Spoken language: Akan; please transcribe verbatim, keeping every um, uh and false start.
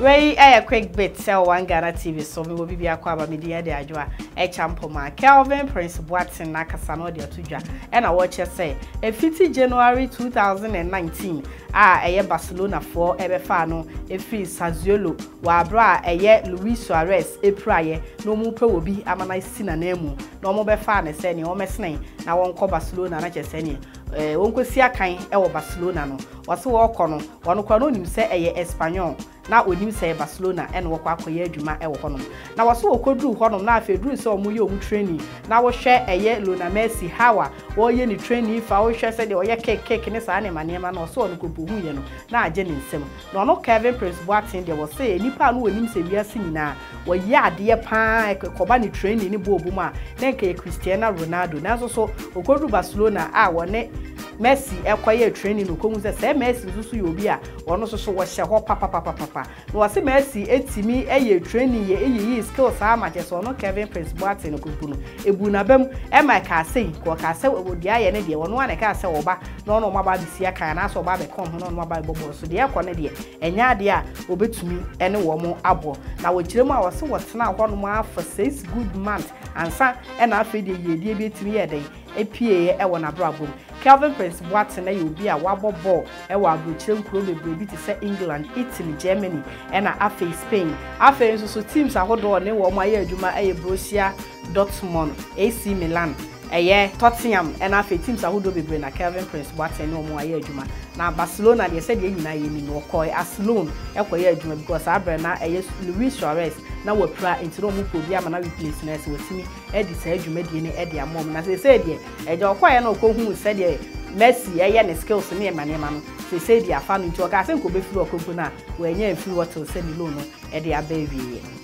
Way a quick bit sell one Ghana T V so we will be a quaba media de Ajua, a champoma, Calvin Prince Boateng Nakasano de Tuja, and I watch her say, a fifty January two thousand nineteen, ah, a year Barcelona for Ebefano, a free Saziolo, Wabra, a year Luis Suarez, a prayer, no more will be Amana Sinanemu, no more Befana, sending or Messnay, now one call Barcelona, not just any. Eh, wonko sia kan e wo Barcelona no wose wo kono wono kono nim se eye Espanyol na onim se Barcelona e no wo kwa akoye adwuma e wo hono na wose wo kodru hono na afedru se omo ye omu training na wo hwe eye Lionel Messi hawa wo ye ni training fa wo hwe se de wo ye cake cake ne sa ne manema na wose wono kopu hu ye no na age ne nsem na ono Kevin Prince Boateng de wo se nipa no onim se wiase nyina wo ye ade pa koba ni training ni bo obuma na nke Cristiano Ronaldo na so so okodru Barcelona a wo ne Messi ekwaye training no komu se Messi susu ye obi a ono so so wo hye ho papa papa papa no wase Messi etimi eye training ye eye skills a ma je so no Kevin Prince Boateng no kupu no ebu na bam e ma ka sei ko ka se odi aye ne de wono ane ka se wo ba no no ma ba bisia kan na so ba be kom no no ma ba bobo so de ekọ ne de enya ade a obetumi ene wo mo abo na wo kiremu a wase wo tena ho no ma for six good months ansa e na afi de ye de bi etimi ye den epie e wo na brabom Kevin Prince Boateng na ye obi a wabo ball e wo abrochire nkuro bebre bi te se England, Italy, Germany e na afi Spain afi nso so teams ahodo ne wo ma ye adwuma e Borussia Dortmund, A C Milan eye Tottenham e na afi teams ahodo bebre na Kevin Prince Boateng ne wo ma ye adwuma na Barcelona de se de nyina ye ni no koi as loan e koye adwuma because abre na eye Luis Suarez na wapra entino mu probi ama na replace na se wotimi e di se adwuma de ne e de amom na se se de e je okoye na okohu se de Messi eye ne skills ne emane ma no se se de afa no nti o ka se nko be firi okofu na we nya firi water se ni loan no e de abawie